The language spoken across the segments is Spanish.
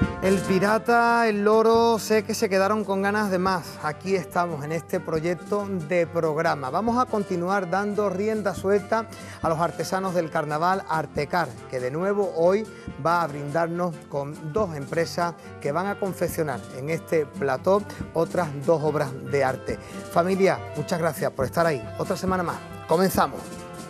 El pirata, el loro, sé que se quedaron con ganas de más. Aquí estamos en este proyecto de programa. Vamos a continuar dando rienda suelta a los artesanos del carnaval Artecar, que de nuevo hoy va a brindarnos con dos empresas que van a confeccionar en este plató otras dos obras de arte. Familia, muchas gracias por estar ahí. Otra semana más. Comenzamos.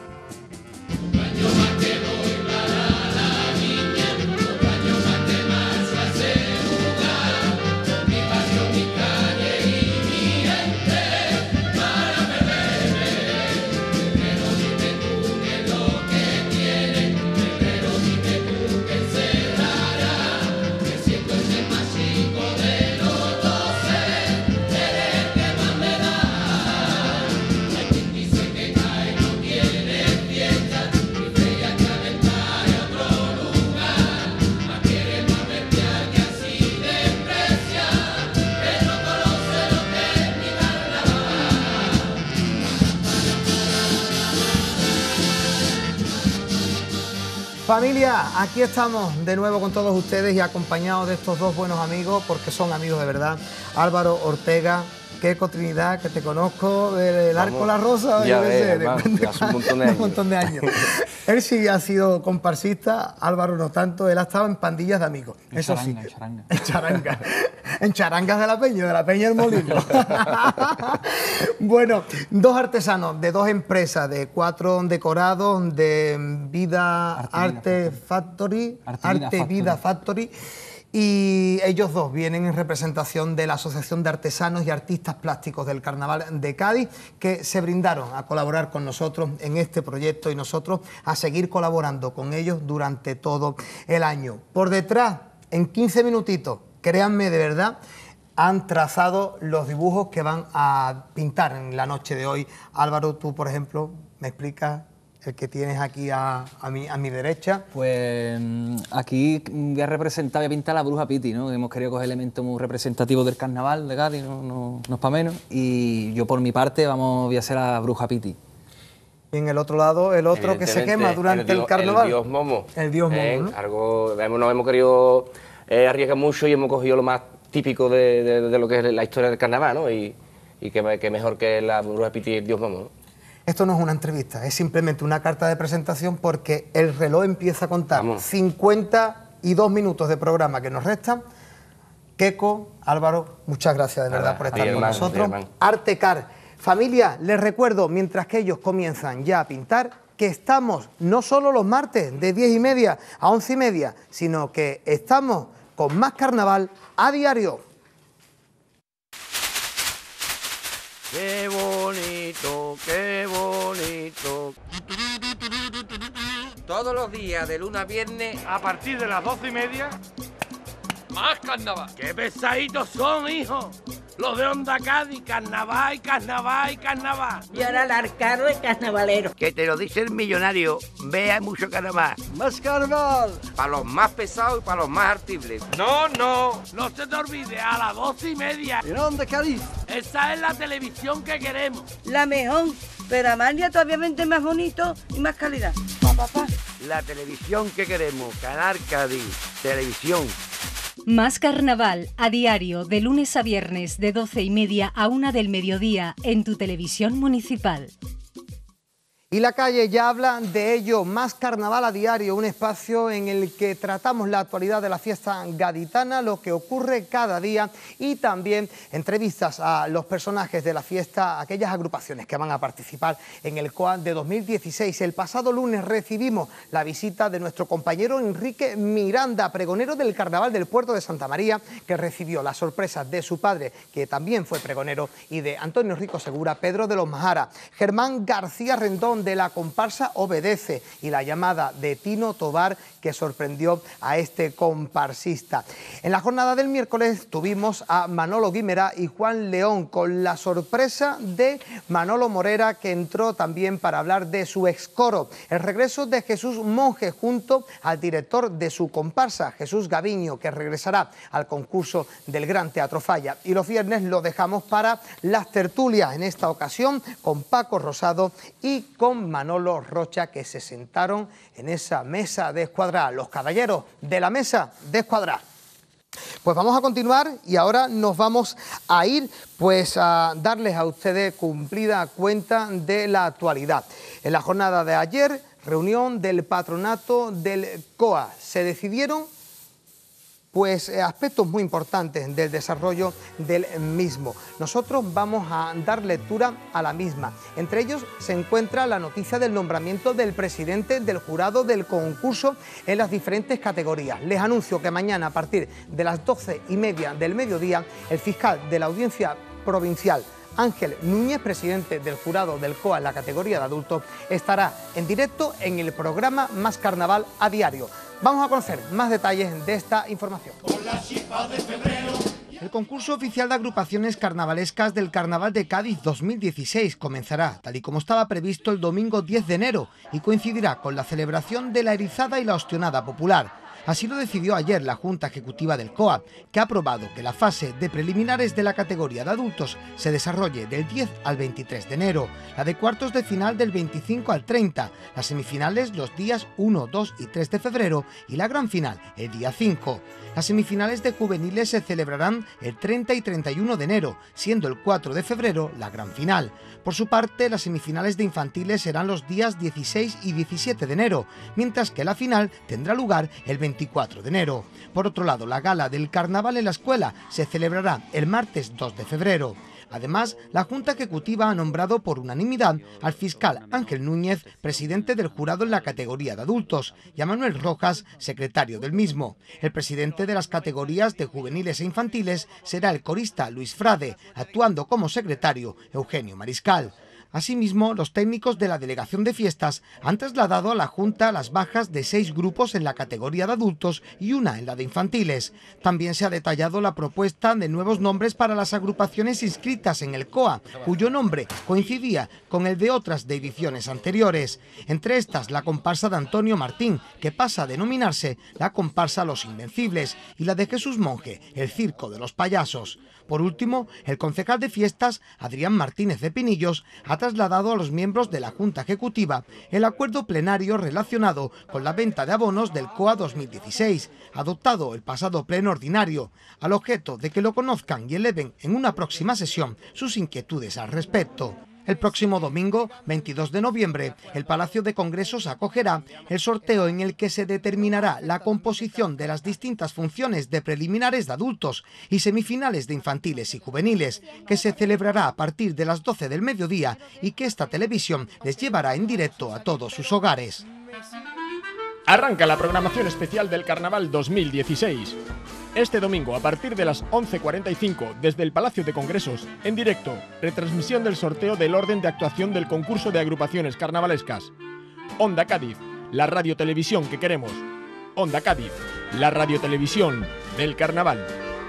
Familia, aquí estamos de nuevo con todos ustedes y acompañados de estos dos buenos amigos, porque son amigos de verdad. Álvaro Ortega, Queco Trinidad, que te conozco del Arco La Rosa, ya hace un montón de años. Él sí ha sido comparsista, Álvaro no tanto, él ha estado en pandillas de amigos. Eso sí. En charanga. En charangas de la Peña del Molino. Bueno, dos artesanos de dos empresas, de 4 decorados, de Arte Vida Factory. Y ellos dos vienen en representación de la Asociación de Artesanos y Artistas Plásticos del Carnaval de Cádiz, que se brindaron a colaborar con nosotros en este proyecto y nosotros a seguir colaborando con ellos durante todo el año. Por detrás, en 15 minutitos, créanme de verdad, han trazado los dibujos que van a pintar en la noche de hoy. Álvaro, tú, por ejemplo, ¿me explicas el que tienes aquí a mi derecha? Pues aquí voy a pintar a la Bruja Piti, ¿no? Hemos querido coger elementos muy representativos del carnaval de Cádiz, no es para menos. Y yo por mi parte voy a ser a la Bruja Piti. Y en el otro lado, el otro que se quema durante el carnaval. El dios Momo. El dios Momo, ¿no? Nos hemos querido arriesgar mucho y hemos cogido lo más típico de lo que es la historia del carnaval, ¿no? Y que mejor que la Bruja Piti y el dios Momo, ¿no? Esto no es una entrevista, es simplemente una carta de presentación porque el reloj empieza a contar. 52 minutos de programa que nos restan. Queco, Álvaro, muchas gracias de verdad por estar con nosotros. Artecar. Familia, les recuerdo, mientras que ellos comienzan ya a pintar, que estamos no solo los martes de 10:30 a 11:30, sino que estamos con más carnaval a diario. ¡Qué bonito, qué bonito! Todos los días, de lunes a viernes, a partir de las 12:30, más carnaval. ¡Qué pesaditos son, hijo! Los de Onda Cádiz, carnaval, carnaval, carnaval. Y ahora el arcano es carnavalero. Que te lo dice el millonario, vea mucho carnaval. ¡Más carnaval! Para los más pesados y para los más artibles. No se te olvide, a las 12:30. ¿En Onda Cádiz? Esa es la televisión que queremos. La mejor, pero Amalia todavía vende más bonito y más calidad. Papá. La televisión que queremos, Canal Cádiz, televisión. Más carnaval a diario de lunes a viernes de 12:30 a 1 del mediodía en tu televisión municipal. Y la calle ya habla de ello, Más carnaval a diario, un espacio en el que tratamos la actualidad de la fiesta gaditana, lo que ocurre cada día y también entrevistas a los personajes de la fiesta, aquellas agrupaciones que van a participar en el COAN de 2016. El pasado lunes recibimos la visita de nuestro compañero Enrique Miranda, pregonero del Carnaval del Puerto de Santa María, que recibió la sorpresa de su padre, que también fue pregonero, y de Antonio Rico Segura, Pedro de los Majara, Germán García Rendón, de la comparsa Obedece, y la llamada de Tino Tobar, que sorprendió a este comparsista. En la jornada del miércoles tuvimos a Manolo Guimerá y Juan León, con la sorpresa de Manolo Morera, que entró también para hablar de su excoro, el regreso de Jesús Monje junto al director de su comparsa, Jesús Gaviño, que regresará al concurso del Gran Teatro Falla. Y los viernes lo dejamos para las tertulias, en esta ocasión con Paco Rosado y con Manolo Rocha, que se sentaron en esa mesa de escuadra, los caballeros de la mesa de escuadra. Pues vamos a continuar y ahora nos vamos a ir pues a darles a ustedes cumplida cuenta de la actualidad. En la jornada de ayer, reunión del patronato del COA. Se decidieron pues aspectos muy importantes del desarrollo del mismo. Nosotros vamos a dar lectura a la misma. Entre ellos se encuentra la noticia del nombramiento del presidente del jurado del concurso en las diferentes categorías. Les anuncio que mañana a partir de las 12:30 del mediodía el fiscal de la Audiencia Provincial, Ángel Núñez, presidente del jurado del COA en la categoría de adultos, estará en directo en el programa Más Carnaval a Diario. Vamos a conocer más detalles de esta información. El concurso oficial de agrupaciones carnavalescas del Carnaval de Cádiz 2016 comenzará, tal y como estaba previsto, el domingo 10 de enero y coincidirá con la celebración de la erizada y la ostionada popular. Así lo decidió ayer la Junta Ejecutiva del COA, que ha aprobado que la fase de preliminares de la categoría de adultos se desarrolle del 10 al 23 de enero, la de cuartos de final del 25 al 30, las semifinales los días 1, 2 y 3 de febrero y la gran final el día 5. Las semifinales de juveniles se celebrarán el 30 y 31 de enero, siendo el 4 de febrero la gran final. Por su parte, las semifinales de infantiles serán los días 16 y 17 de enero, mientras que la final tendrá lugar el 24 de enero. Por otro lado, la gala del carnaval en la escuela se celebrará el martes 2 de febrero. Además, la Junta Ejecutiva ha nombrado por unanimidad al fiscal Ángel Núñez, presidente del jurado en la categoría de adultos, y a Manuel Rojas, secretario del mismo. El presidente de las categorías de juveniles e infantiles será el corista Luis Frade, actuando como secretario Eugenio Mariscal. Asimismo, los técnicos de la Delegación de Fiestas han trasladado a la Junta las bajas de 6 grupos en la categoría de adultos y una en la de infantiles. También se ha detallado la propuesta de nuevos nombres para las agrupaciones inscritas en el COA, cuyo nombre coincidía con el de otras de ediciones anteriores. Entre estas, la comparsa de Antonio Martín, que pasa a denominarse la comparsa Los Invencibles, y la de Jesús Monje, el Circo de los Payasos. Por último, el concejal de fiestas, Adrián Martínez de Pinillos, ha trasladado a los miembros de la Junta Ejecutiva el acuerdo plenario relacionado con la venta de abonos del COA 2016, adoptado el pasado pleno ordinario, al objeto de que lo conozcan y eleven en una próxima sesión sus inquietudes al respecto. El próximo domingo, 22 de noviembre, el Palacio de Congresos acogerá el sorteo en el que se determinará la composición de las distintas funciones de preliminares de adultos y semifinales de infantiles y juveniles, que se celebrará a partir de las 12 del mediodía y que esta televisión les llevará en directo a todos sus hogares. Arranca la programación especial del Carnaval 2016. Este domingo, a partir de las 11:45, desde el Palacio de Congresos, en directo, retransmisión del sorteo del orden de actuación del concurso de agrupaciones carnavalescas. Onda Cádiz, la radiotelevisión que queremos. Onda Cádiz, la radiotelevisión del Carnaval.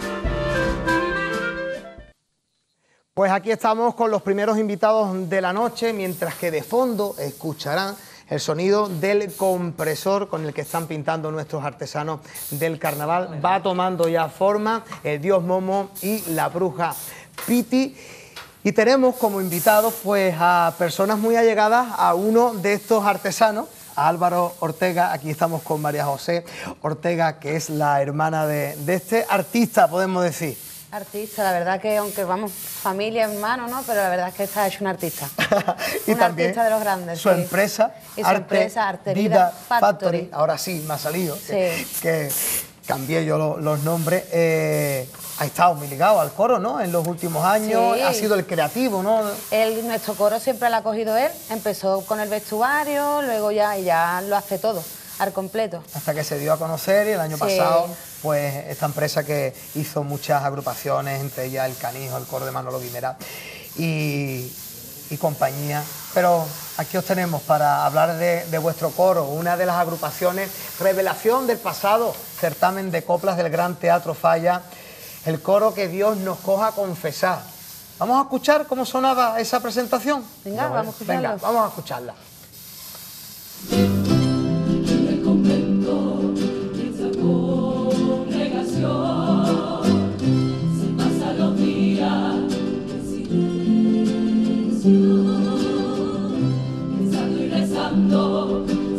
Pues aquí estamos con los primeros invitados de la noche, mientras que de fondo escucharán el sonido del compresor con el que están pintando nuestros artesanos del carnaval. Va tomando ya forma el dios Momo y la bruja Piti. Y tenemos como invitados pues a personas muy allegadas a uno de estos artesanos, a Álvaro Ortega. Aquí estamos con María José Ortega, que es la hermana de este artista, podemos decir. Artista, la verdad que aunque vamos, familia, hermano, ¿no? Pero la verdad es que está hecho un artista. Y un también artista de los grandes. Su empresa, y su empresa, Arte Vida Factory. Ahora sí, me ha salido, sí. que cambié yo los nombres. Ha estado muy ligado al coro, ¿no? En los últimos años, sí. Ha sido el creativo, ¿no? Nuestro coro siempre lo ha cogido él. Empezó con el vestuario, luego ya lo hace todo, al completo. Hasta que se dio a conocer y el año pasado, pues esta empresa que hizo muchas agrupaciones, entre ellas El Canijo, el coro de Manolo Guimera y compañía. Pero aquí os tenemos para hablar de vuestro coro, una de las agrupaciones revelación del pasado certamen de coplas del Gran Teatro Falla, el coro Que Dios nos coja a confesar. ¿Vamos a escuchar cómo sonaba esa presentación? Venga, vamos a escucharla. Venga, vamos a escucharla.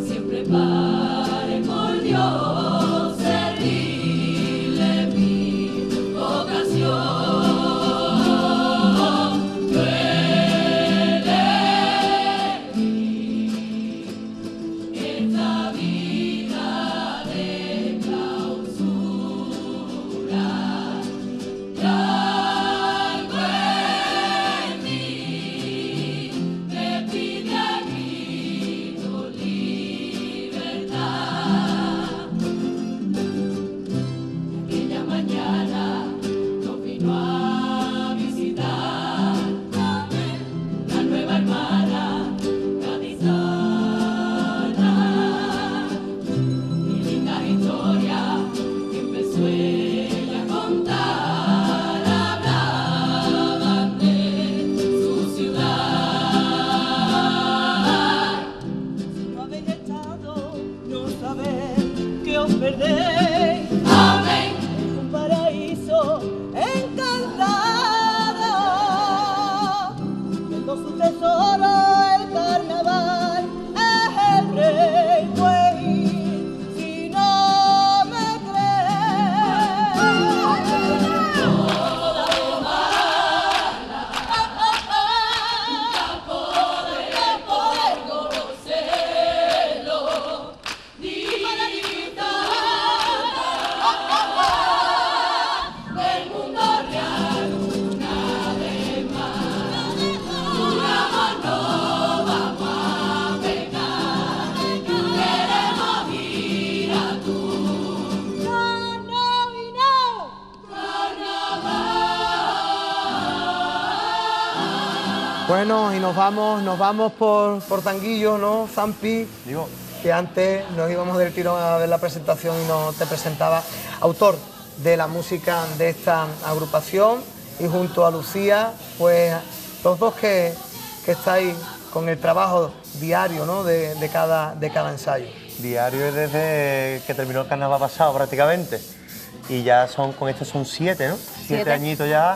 Siempre pare por Dios, servirle mi rey. Amén. Es un paraíso encantado, viendo su tesoro el carnaval es el rey. Pues si no me crees, toda romana, campo de poder conocerlo, ni para del mundo real una vez más. Un amor no vamos a pecar, queremos ir a tu carnaval. Bueno, y nos vamos por Tanguillo, ¿no, Zampi? Digo, que antes nos íbamos del tirón a ver la presentación y no te presentaba, autor de la música de esta agrupación, y junto a Lucía, pues los dos que estáis con el trabajo diario, ¿no?, de cada ensayo. diario es desde que terminó el carnaval pasado prácticamente. Y ya con esto son 7, ¿no? 7 añitos ya.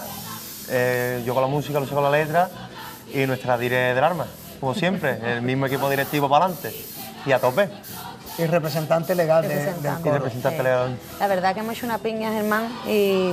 Yo con la música, Lucía con la letra y nuestra dire del arma, como siempre, el mismo equipo directivo para adelante y a tope. Y representante legal del coro. Y representante legal. La verdad que hemos hecho una piña, Germán, y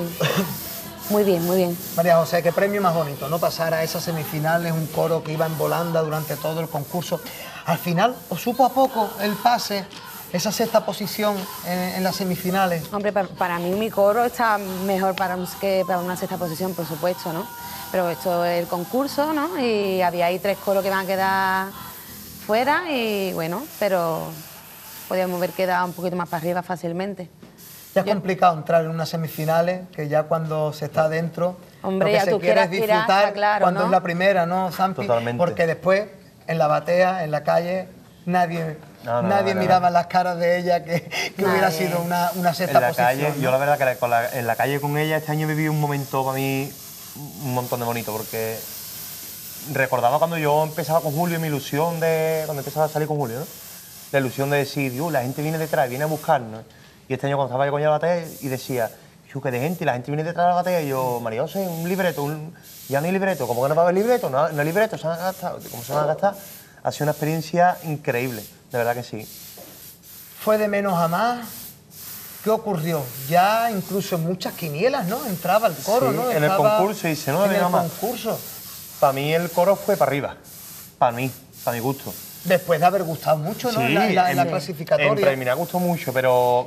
muy bien, muy bien. María José, qué premio más bonito, ¿no? Pasar a esas semifinales, un coro que iba en volanda durante todo el concurso. Al final, ¿os supo a poco el pase, esa sexta posición en las semifinales? Hombre, para mí mi coro está mejor que para una sexta posición, por supuesto, ¿no? Pero esto es el concurso, ¿no? Y había ahí 3 coros que van a quedar fuera y bueno, pero podíamos haber quedado un poquito más para arriba fácilmente. Ya es complicado entrar en unas semifinales, que ya cuando se está dentro, hombre, lo que ya se tú quiere es quieras disfrutar tirar, claro, cuando ¿no? es la primera, ¿no, Zampi? Totalmente. Porque después, en la batea, en la calle, nadie miraba las caras de ella que hubiera sido una sexta en la posición. Calle, ¿no? Yo la verdad que en la calle con ella este año viví un momento para mí un montón de bonito, porque recordaba cuando yo empezaba con Julio, mi ilusión cuando empezaba a salir con Julio, ¿no? La ilusión de decir, Dios, la gente viene detrás, viene a buscarnos. Y este año cuando estaba yo con ella en la batea y decía, que de gente, y la gente viene detrás de la batea, y yo, María José, un libreto, ya no hay libreto, ¿cómo que no va a haber libreto? No hay libreto, se van a gastar, ¿cómo se van a gastar? Ha sido una experiencia increíble, de verdad que sí. ¿Fue de menos a más? ¿Qué ocurrió? Ya incluso en muchas quinielas, ¿no? Entraba el coro, Sí, ¿no? en el concurso, dice, no de menos a más. En el concurso. Para mí el coro fue para arriba, para mi gusto. Después de haber gustado mucho, ¿no? Sí, en la clasificatoria. En preliminar gustó mucho, pero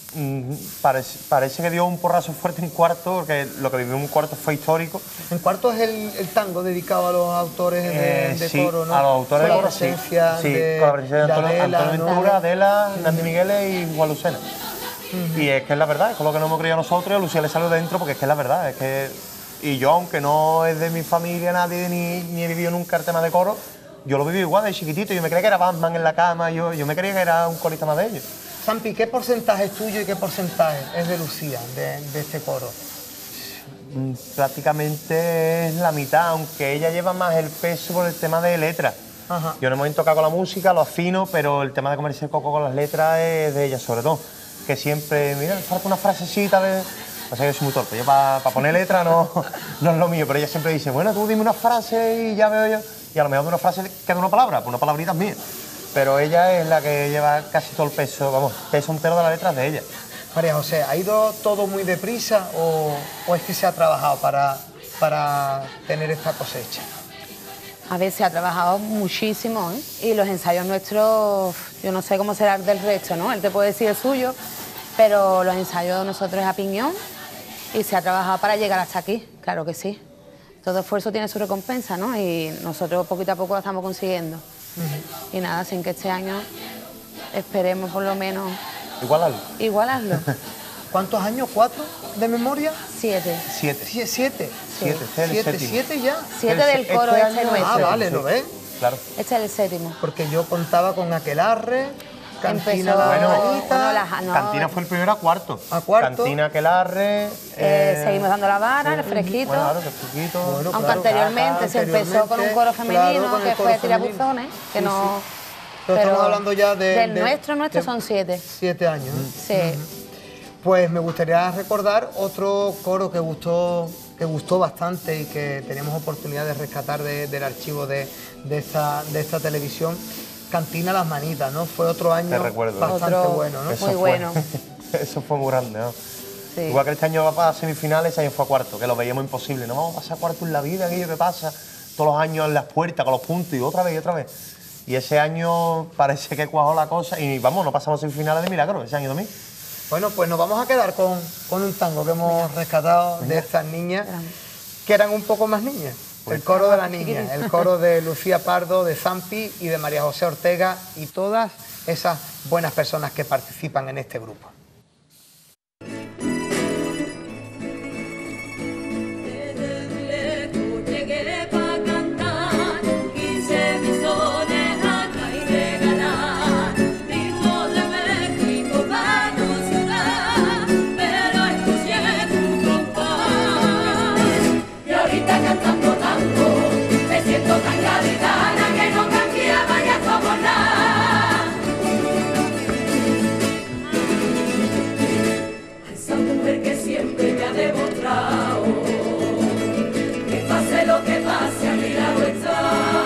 parece que dio un porrazo fuerte en cuarto, porque lo que vivió en un cuarto fue histórico. En cuarto es el tango dedicado a los autores de sí, coro, ¿no? a los autores de coro, sí. Con la presencia de Antonio Ventura, Adela, Nandi Migueles y Juan Lucena. Y es que es la verdad, es con lo que no hemos creído nosotros, y a Lucía le salió dentro, porque es que es la verdad, es que... Y yo, aunque no es de mi familia nadie, ni he vivido nunca el tema de coro, yo lo viví igual de chiquitito, yo me creía que era Batman en la cama, yo me creía que era un corista más de ellos. Zampi, ¿qué porcentaje es tuyo y qué porcentaje es de Lucía, de este coro? Prácticamente es la mitad, aunque ella lleva más el peso por el tema de letras. Ajá. Yo en el momento toco con la música, lo afino, pero el tema de comerse el coco con las letras es de ella sobre todo. Que siempre, mira, falta una frasecita de... O sea, yo soy muy torpe, yo para poner letra no es lo mío, pero ella siempre dice, bueno, tú dime una frase y ya veo yo. Y a lo mejor de una frase queda una palabra, pues una palabrita es mía. Pero ella es la que lleva casi todo el peso, vamos, peso entero de las letras de ella. María José, ¿ha ido todo muy deprisa o es que se ha trabajado para tener esta cosecha? A ver, se ha trabajado muchísimo, ¿eh? Y los ensayos nuestros, yo no sé cómo será el del resto, ¿no? Él te puede decir el suyo, pero los ensayos de nosotros es a piñón y se ha trabajado para llegar hasta aquí, claro que sí. Todo esfuerzo tiene su recompensa, ¿no? Y nosotros poquito a poco lo estamos consiguiendo. Y nada, sin que este año esperemos por lo menos... Igualarlo. ¿Cuántos años? ¿4 de memoria? 7. 7. 7. 7 ya. 7 del coro este nuestro. Ah, vale, ¿lo ves? Claro. Este es el 7º. Porque yo contaba con Aquelarre, Cantina Cantina fue el primero a cuarto. A cuarto. Cantina, Aquelarre... seguimos dando la vara, el fresquito. Bueno, claro, el fresquito. Aunque anteriormente se empezó con un coro femenino, que fue Tirabuzones, que no... Pero estamos hablando ya del nuestro son 7. 7 años. Sí. Pues me gustaría recordar otro coro que gustó bastante y que teníamos oportunidad de rescatar del archivo de esta televisión, Cantina Las Manitas, ¿no? Fue otro año bastante bueno, ¿no? Muy bueno. Eso fue muy grande, ¿no? Sí. Igual que este año va para semifinales, ese año fue a cuarto, que lo veíamos imposible. No vamos a pasar a cuarto en la vida, aquello que pasa todos los años en las puertas con los puntos y otra vez y otra vez. Y ese año parece que cuajó la cosa y vamos, no pasamos a semifinales de milagro ese año también. Bueno, pues nos vamos a quedar con un tango que hemos rescatado de estas niñas, que eran un poco más niñas. El coro de las niñas, el coro de Lucía Pardo, de Zampi y de María José Ortega y todas esas buenas personas que participan en este grupo. Tan gaditana que no cambiaba ya como nada. A esa mujer que siempre me ha demostrado que pase lo que pase a mi lado está.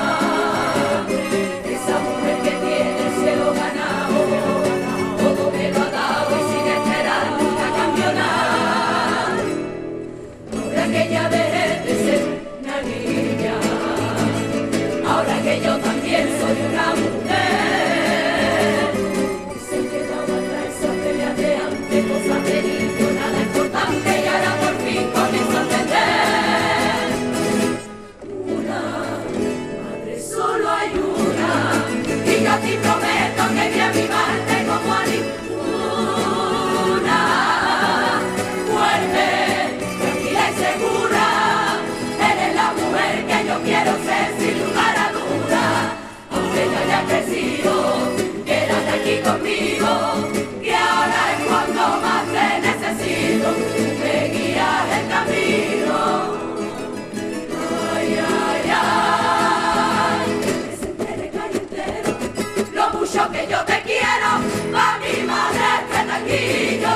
Esa mujer que tiene el cielo ganado, todo me lo ha dado y sin esperar nunca cambió nada. Ahora que ya dejé de ser una niña, ahora que yo también soy una mujer, se quedaba atrás esa pelea de antes, cosas de niño, nada importante, y ahora por fin comienzo a entender. Una madre solo hay una, y yo a ti prometo que voy a mimarte como a ninguna. Fuerte, tranquila y segura, eres la mujer que yo quiero ser sin lugar a duda. Aunque yo haya crecido, quédate aquí conmigo, que ahora es cuando más te necesito. Tú me guías el camino. Ay, ay, ay, que se entere calle entero lo mucho que yo te quiero, pa' mi madre este tanguillo.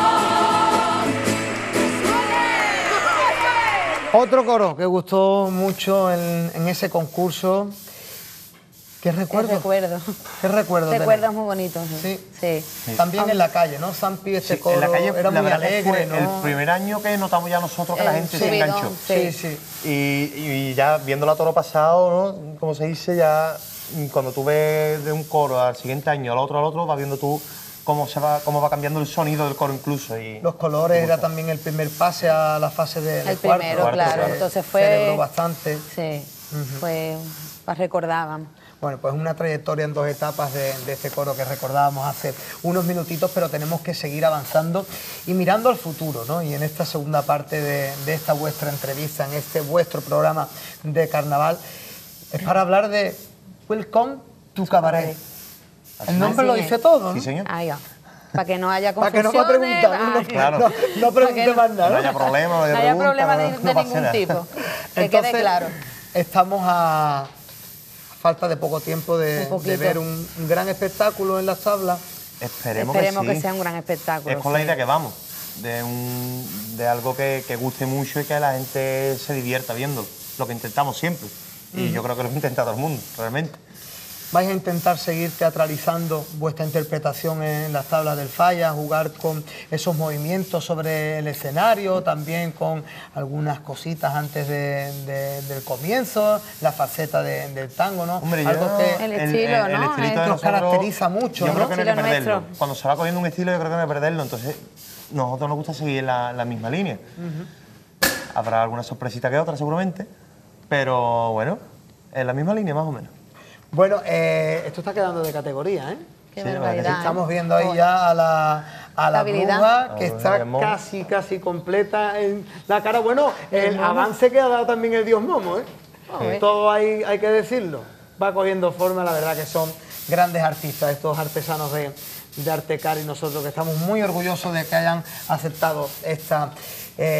Otro coro que gustó mucho en ese concurso. ¿Qué recuerdo? ¿Qué recuerdo? Recuerdos muy bonitos. Sí. También en la calle, ¿no? Zampi, este coro en la calle, era muy alegre, fue ¿no? el primer año que notamos ya nosotros que la gente se enganchó. Sí. Y ya viendo la toro pasado, ¿no? Como se dice, ya cuando tú ves de un coro al siguiente año al otro, vas viendo tú cómo va cambiando el sonido del coro incluso. Y los colores era también el primer pase a la fase de el cuarto. Primero, claro. Entonces fue... Celebró bastante. Sí, fue... recordaban. Bueno, pues una trayectoria en 2 etapas de este coro que recordábamos hace unos minutitos, pero tenemos que seguir avanzando y mirando al futuro, ¿no? Y en esta segunda parte de esta vuestra entrevista, en este vuestro programa de carnaval, es para hablar de Welcome to Cabaret. El nombre lo dice todo, ¿no? Sí, señor. Ahí va. Para que no haya Para confusiones. que no me pregunten, claro. no pregunte más nada. No haya problema, no haya problema de ningún tipo. Que Entonces, quede claro. Estamos a falta de poco tiempo de ver un gran espectáculo en las tablas. Esperemos que sea un gran espectáculo. Es con la idea que vamos, de algo que guste mucho y que la gente se divierta viendo, lo que intentamos siempre. Y yo creo que lo intenta todo el mundo, realmente. ¿Vais a intentar seguir teatralizando vuestra interpretación en las tablas del Falla, jugar con esos movimientos sobre el escenario, también con algunas cositas antes del comienzo, la faceta del tango, ¿no? Hombre, algo que el estilo, ¿no? El estilito de nos nosotros caracteriza mucho, yo ¿no? creo que no hay que perderlo. Nuestro. Cuando se va cogiendo un estilo, yo creo que no hay que perderlo. Entonces, nosotros nos gusta seguir la misma línea. Habrá alguna sorpresita que otra, seguramente, pero bueno, en la misma línea, más o menos. Bueno, esto está quedando de categoría, ¿eh? Qué barbaridad, Estamos viendo ahí ya a la bruja, que está casi completa en la cara. Bueno, el avance que ha dado también el Dios Momo, ¿eh? Todo hay que decirlo. Va cogiendo forma, la verdad que son grandes artistas, estos artesanos de Artecar, y nosotros que estamos muy orgullosos de que hayan aceptado esta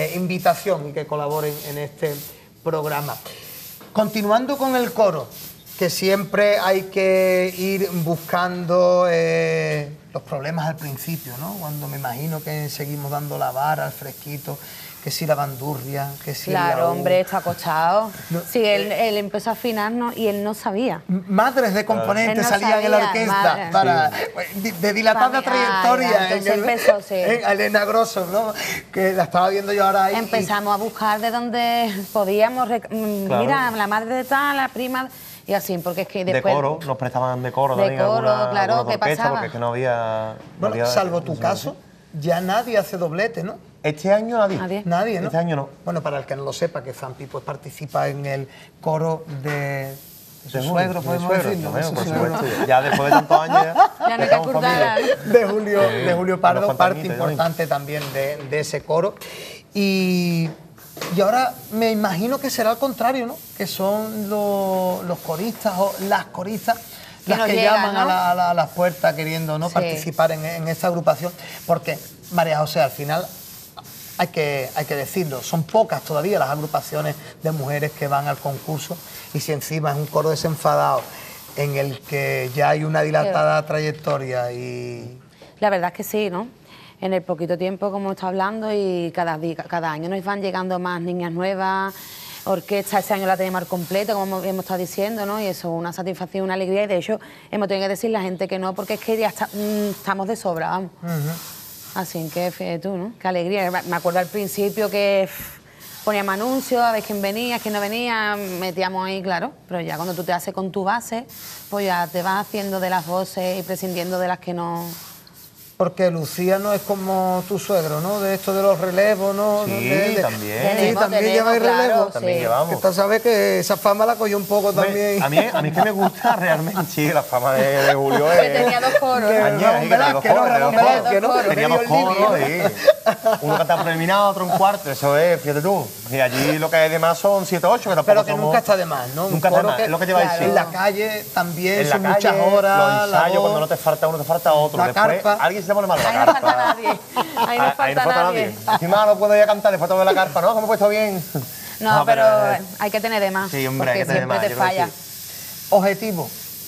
invitación y que colaboren en este programa. Continuando con el coro, que siempre hay que ir buscando los problemas al principio, ¿no? Cuando me imagino que seguimos dando la vara al fresquito, que si la bandurria, que si Claro, el hombre, está acostado. Sí, él empezó a afinarnos y él no sabía. Madres de componentes Él no salían en la sabía, orquesta madre. para, de dilatada Para mí, trayectoria. entonces empezó, sí. En Elena Grosso, ¿no? Que la estaba viendo yo ahora ahí. Empezamos a buscar de donde podíamos. Mira, la madre de tal, la prima. Y así, porque es que después... De coro, nos prestaban de coro De también. coro, alguna, claro, alguna ¿qué orquesta, pasaba? Porque es que no había... Bueno, salvo tu caso, ya nadie hace doblete, ¿no? Este año nadie. Nadie, ¿no? Este año no. Bueno, para el que no lo sepa, que Zampi pues participa en el coro de su De suegro, mi podemos suegro, decirlo. también, de por su suegro. supuesto. Ya después de tantos años Ya no hay que ocultar. de Julio Pardo, Unos parte fantasmitas, importante también de ese coro. Y ahora me imagino que será al contrario, ¿no? Que son los coristas o las coristas las nos que llegan, llaman ¿no? a las puertas queriendo, ¿no? Sí. participar en esta agrupación. Porque, María José, al final hay que decirlo, son pocas todavía las agrupaciones de mujeres que van al concurso, y si encima es un coro desenfadado en el que ya hay una dilatada trayectoria y... La verdad es que sí, ¿no? En el poquito tiempo como está hablando, y cada año nos van llegando más niñas nuevas, orquesta, este año la tenemos al completo, como hemos estado diciendo, ¿no? Y eso es una satisfacción, una alegría, y de hecho hemos tenido que decirle a la gente que no, porque es que ya estamos de sobra, vamos. Así que fíjate tú, ¿no? Qué alegría. Me acuerdo al principio que poníamos anuncios, a ver quién venía, quién no venía, metíamos ahí, claro, pero ya cuando tú te haces con tu base, pues ya te vas haciendo de las voces y prescindiendo de las que no... Porque Lucía no es como tu suegro, ¿no? De esto de los relevos, ¿no? Sí, también. Sí, también lleváis claro, relevo. sí. También llevamos. Que tú sabes que esa fama la cogió un poco Hombre, también. A mí es que me gusta realmente, sí, la fama de Julio es... Que tenía dos coros. Que ¿no? Añeja, sí, que tenía dos coros, Ramón tenía dos Velázquez, ¿no? coros. Teníamos Medio limpio. coros, sí. Uno cantaba predeterminado, otro un cuarto, eso es, fíjate tú. Y allí lo que hay de más son 7 o 8, que tampoco Pero que somos... nunca está de más, ¿no? Nunca está de más, es lo que te iba a decir. En la calle también En la son calle, muchas horas. los la ensayos, voz. cuando no te falta uno, te falta otro. La Después, carpa. alguien se le pone mal la Ahí no carpa. falta nadie. Ahí no falta nadie. Encima no puedo ir a cantar, después todo de la carpa, ¿no? Que me he puesto bien. No, pero hay que tener de más. Sí, hombre, hay porque que tener de más, siempre te yo creo que falla. sí. Objetivo.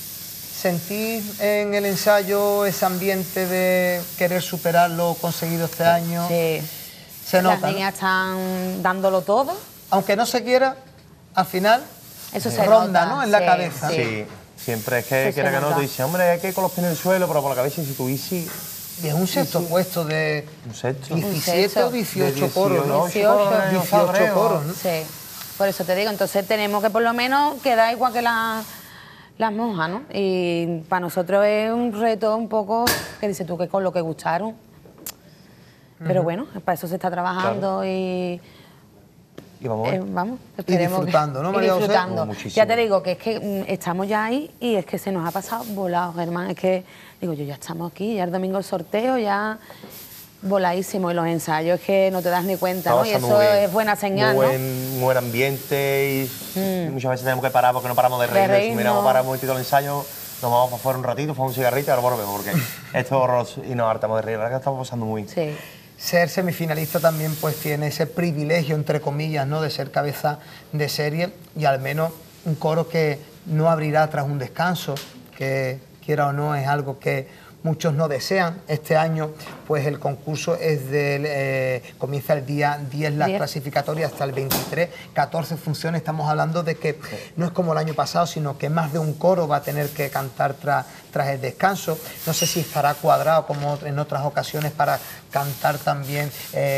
¿Sentís en el ensayo ese ambiente de querer superar lo conseguido este año? Sí. Se nota, Las ¿no? niñas están dándolo todo. Aunque no se quiera, al final Eso se ronda, nota, ¿no? En la sí, cabeza. sí. Sí, siempre es que Sí, se quiera que no, nota. te dice, hombre, hay que ir con los pies en el suelo, pero por la cabeza, y si tú dices, Y es un sexto puesto de un sexto. 17 o 18 coros, ¿no? 18 coros, ¿no? Sí, por eso te digo, entonces tenemos que por lo menos quedar igual que las monjas, ¿no? Y para nosotros es un reto un poco, que dices tú, que con lo que gustaron. Pero bueno, para eso se está trabajando y vamos a ver. vamos, esperemos disfrutando, ¿no, y María José? disfrutando. Muchísimo. Ya te digo que es que estamos ya ahí y es que se nos ha pasado volado, Germán. Es que, digo yo, ya estamos aquí, ya el domingo el sorteo, ya voladísimo. Y los ensayos es que no te das ni cuenta, Está ¿no? Y pasando eso muy bien. es buena señal, Muy buen ambiente y muchas veces tenemos que parar porque no paramos de reírnos. Si reírnos. miramos para un momentito el ensayo, nos vamos para afuera un ratito, fue un cigarrito y ahora volvemos porque esto es horroroso y nos hartamos de reír. La verdad que estamos pasando muy bien. Sí. Ser semifinalista también pues tiene ese privilegio, entre comillas, ¿no? De ser cabeza de serie, y al menos un coro que no abrirá tras un descanso, que quiera o no es algo que muchos no desean. Este año pues el concurso es comienza el día 10 las clasificatorias hasta el 23, 14 funciones. Estamos hablando de que no es como el año pasado, sino que más de un coro va a tener que cantar tras el descanso. No sé si estará cuadrado como en otras ocasiones para cantar también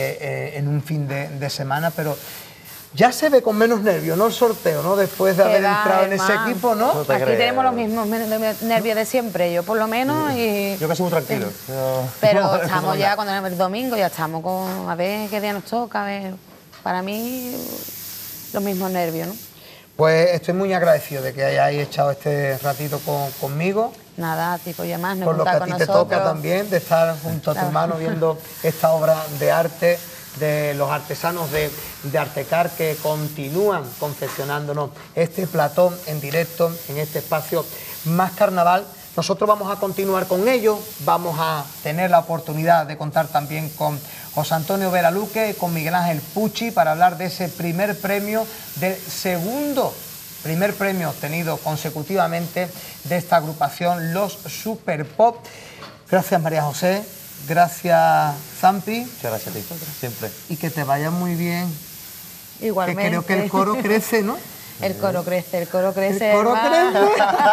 en un fin de semana, pero ya se ve con menos nervios, ¿no? El sorteo, ¿no? Después de haber entrado en ese equipo, ¿no? Aquí tenemos los mismos nervios de siempre, yo por lo menos. Y yo casi muy tranquilo. Pero estamos ya, cuando es el domingo, ya estamos con a ver qué día nos toca, a ver. Para mí, los mismos nervios, ¿no? Pues estoy muy agradecido de que hayáis echado este ratito conmigo. Nada, tipo, ya más, no por lo que a contar ti con te nosotros. toca también, de estar junto a tu hermano viendo esta obra de arte de los artesanos de Artecar, que continúan confeccionándonos este platón en directo en este espacio Más Carnaval. Nosotros vamos a continuar con ello, vamos a tener la oportunidad de contar también con José Antonio Veraluque y con Miguel Ángel Pucci para hablar de ese primer premio del segundo primer premio obtenido consecutivamente de esta agrupación, los Super Pop. Gracias, María José. Gracias, Zampi. Muchas gracias a ti, siempre. Y que te vaya muy bien. Igualmente. Que creo que el coro crece, ¿no? El coro crece, el coro crece. El coro crece.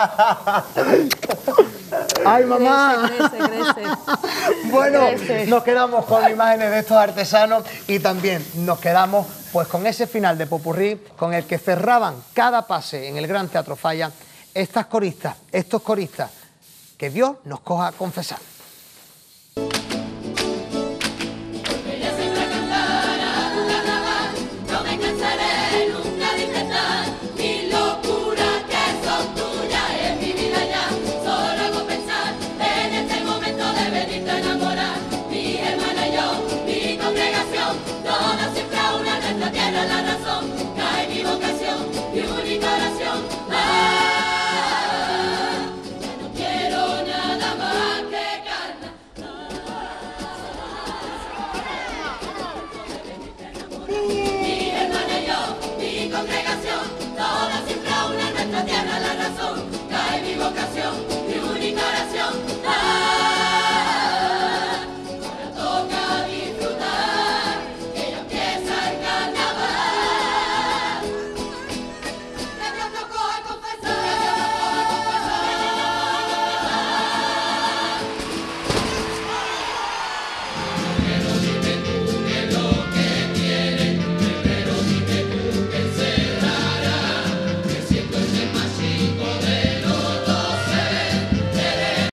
¡Ay, mamá! Crece. Bueno, Crece. nos quedamos con imágenes de estos artesanos y también nos quedamos pues con ese final de popurrí con el que cerraban cada pase en el Gran Teatro Falla estas coristas, estos coristas. Que Dios nos coja a confesar.